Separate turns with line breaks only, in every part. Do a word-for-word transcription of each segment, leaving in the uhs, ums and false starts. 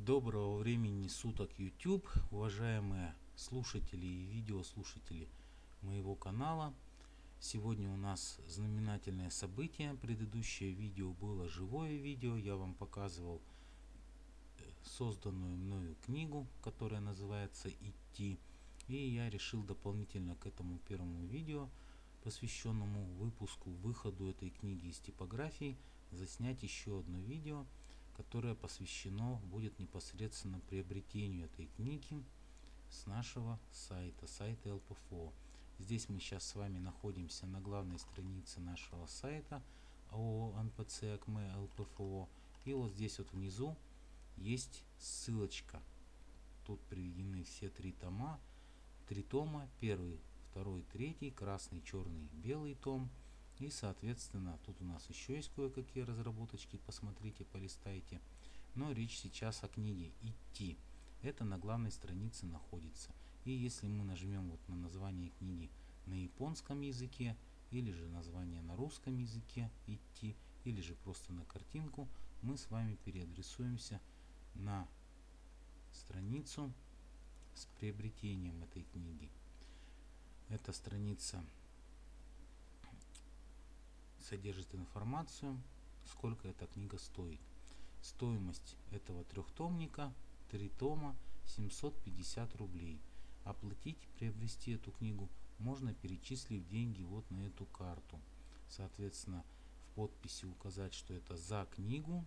Доброго времени суток, YouTube, уважаемые слушатели и видеослушатели моего канала. Сегодня у нас знаменательное событие. Предыдущее видео было живое видео. Я вам показывал созданную мною книгу, которая называется «Идти». И я решил дополнительно к этому первому видео, посвященному выпуску, выходу этой книги из типографии, заснять еще одно видео, которое посвящено будет непосредственно приобретению этой книги с нашего сайта, сайта эл пэ эф о. Здесь мы сейчас с вами находимся на главной странице нашего сайта ООО эн пэ цэ АКМЕ эл пэ эф о. И вот здесь вот внизу есть ссылочка. Тут приведены все три тома. Три тома. Первый, второй, третий. Красный, черный, белый том. И соответственно тут у нас еще есть кое-какие разработочки. Посмотрите, полистайте. Но речь сейчас о книге «Идти». Это на главной странице находится. И если мы нажмем вот на название книги на японском языке, или же название на русском языке «Идти», или же просто на картинку, мы с вами переадресуемся на страницу с приобретением этой книги. Эта страница содержит информацию, сколько эта книга стоит. Стоимость этого трехтомника, три тома, семьсот пятьдесят рублей. Оплатить, приобрести эту книгу можно, перечислив деньги вот на эту карту. Соответственно, в подписи указать, что это за книгу,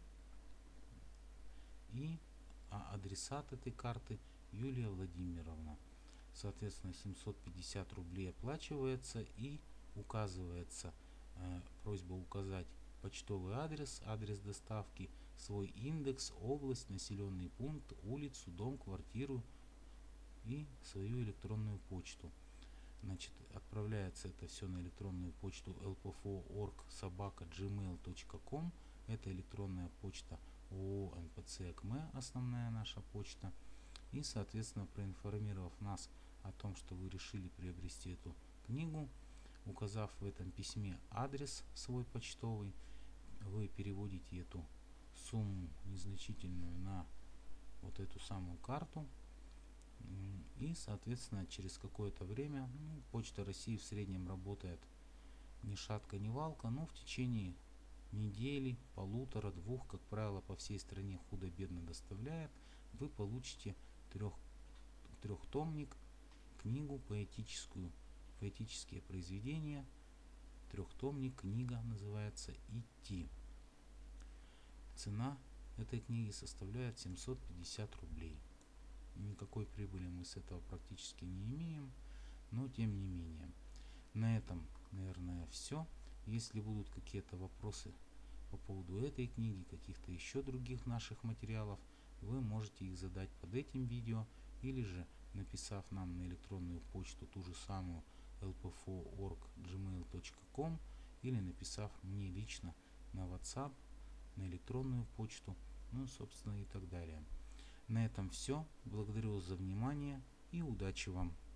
и а адресат этой карты Юлия Владимировна. Соответственно, семьсот пятьдесят рублей оплачивается и указывается э, просьба указать почтовый адрес, адрес доставки, свой индекс, область, населенный пункт, улицу, дом, квартиру и свою электронную почту. Значит, отправляется это все на электронную почту эл пэ эф о точка орг собака джимейл точка ком. Это электронная почта ООО эн пэ цэ АКМЕ, основная наша почта. И, соответственно, проинформировав нас о том, что вы решили приобрести эту книгу, указав в этом письме адрес свой почтовый, вы переводите эту сумму незначительную на вот эту самую карту. И, соответственно, через какое-то время, ну, Почта России в среднем работает ни шатка, ни валка, но в течение недели, полутора, двух, как правило, по всей стране худо-бедно доставляет, вы получите трех, трехтомник, книгу поэтическую, поэтические произведения, трехтомник, книга называется «Идти». Цена этой книги составляет семьсот пятьдесят рублей. Никакой прибыли мы с этого практически не имеем, но тем не менее. На этом, наверное, все. Если будут какие-то вопросы по поводу этой книги, каких-то еще других наших материалов, вы можете их задать под этим видео, или же написав нам на электронную почту ту же самую эл пэ эф о точка орг джимейл точка ком, или написав мне лично на WhatsApp, на электронную почту, ну, собственно, и так далее. На этом все. Благодарю вас за внимание и удачи вам!